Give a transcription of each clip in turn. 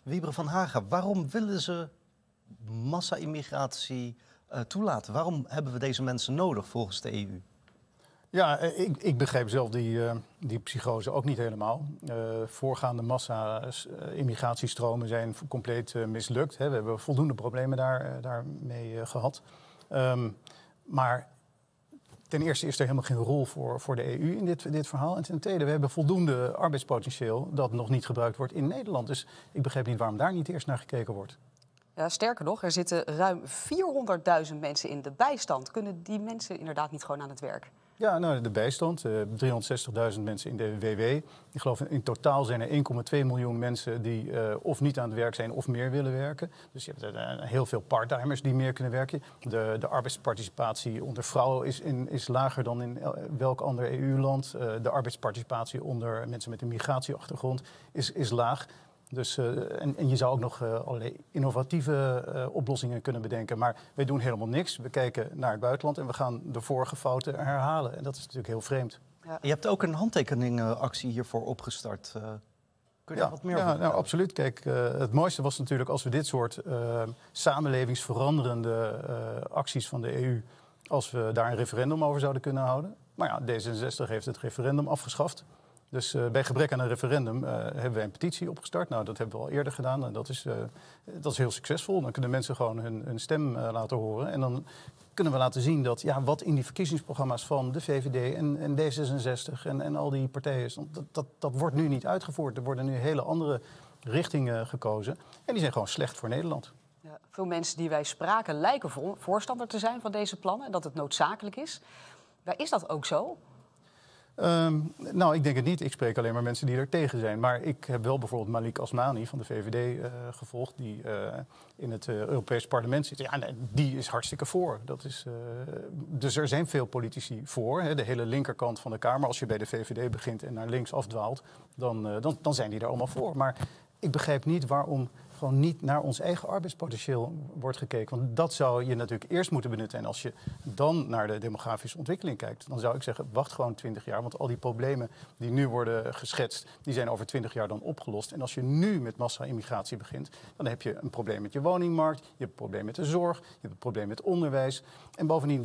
Wiebren van Haga, waarom willen ze massa-immigratie toelaten? Waarom hebben we deze mensen nodig volgens de EU? Ja, ik begrijp zelf die psychose ook niet helemaal. Voorgaande massa-immigratiestromen zijn compleet mislukt. Hè. We hebben voldoende problemen daarmee gehad. Maar ten eerste is er helemaal geen rol voor de EU in dit verhaal. En ten tweede, we hebben voldoende arbeidspotentieel dat nog niet gebruikt wordt in Nederland. Dus ik begrijp niet waarom daar niet eerst naar gekeken wordt. Ja, sterker nog, er zitten ruim 400.000 mensen in de bijstand. Kunnen die mensen inderdaad niet gewoon aan het werk? Ja, nou, de bijstand. 360.000 mensen in de WW. Ik geloof in totaal zijn er 1,2 miljoen mensen die of niet aan het werk zijn of meer willen werken. Dus je hebt heel veel parttimers die meer kunnen werken. De arbeidsparticipatie onder vrouwen is lager dan in welk ander EU-land. De arbeidsparticipatie onder mensen met een migratieachtergrond is laag. Dus, en je zou ook nog allerlei innovatieve oplossingen kunnen bedenken. Maar wij doen helemaal niks. We kijken naar het buitenland en we gaan de vorige fouten herhalen. En dat is natuurlijk heel vreemd. Ja. Je hebt ook een handtekeningactie hiervoor opgestart. Kun je daar wat meer over vertellen? Nou, absoluut. Kijk, het mooiste was natuurlijk als we dit soort samenlevingsveranderende acties van de EU... als we daar een referendum over zouden kunnen houden. Maar ja, D66 heeft het referendum afgeschaft. Dus bij gebrek aan een referendum hebben wij een petitie opgestart. Nou, dat hebben we al eerder gedaan en dat is heel succesvol. Dan kunnen mensen gewoon hun stem laten horen. En dan kunnen we laten zien dat wat in die verkiezingsprogramma's van de VVD en D66 en al die partijen... Dat wordt nu niet uitgevoerd. Er worden nu hele andere richtingen gekozen. En die zijn gewoon slecht voor Nederland. Ja, veel mensen die wij spraken lijken voorstander te zijn van deze plannen. En dat het noodzakelijk is. Maar is dat ook zo? Nou, ik denk het niet. Ik spreek alleen maar mensen die er tegen zijn. Maar ik heb wel bijvoorbeeld Malik Asmani van de VVD gevolgd... die in het Europees Parlement zit. Ja, nee, die is hartstikke voor. Dus er zijn veel politici voor. Hè, de hele linkerkant van de Kamer. Als je bij de VVD begint en naar links afdwaalt... dan zijn die er allemaal voor. Maar ik begrijp niet waarom... gewoon niet naar ons eigen arbeidspotentieel wordt gekeken. Want dat zou je natuurlijk eerst moeten benutten. En als je dan naar de demografische ontwikkeling kijkt... dan zou ik zeggen, wacht gewoon 20 jaar. Want al die problemen die nu worden geschetst... die zijn over 20 jaar dan opgelost. En als je nu met massa-immigratie begint... dan heb je een probleem met je woningmarkt... je hebt een probleem met de zorg... je hebt een probleem met onderwijs. En bovendien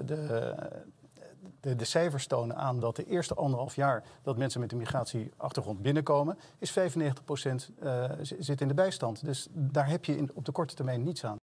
de cijfers tonen aan dat de eerste 1,5 jaar... dat mensen met een migratieachtergrond binnenkomen... is 95% zit in de bijstand. Dus daar heb je op de korte termijn niets aan.